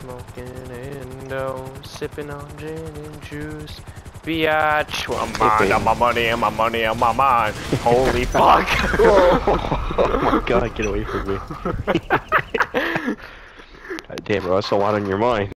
Smoking Indo, sipping on gin and juice. Biatch, well, I'm mind on my money and my money on my mind. Holy fuck! Oh my god, get away from me. God damn, bro, that's a lot on your mind.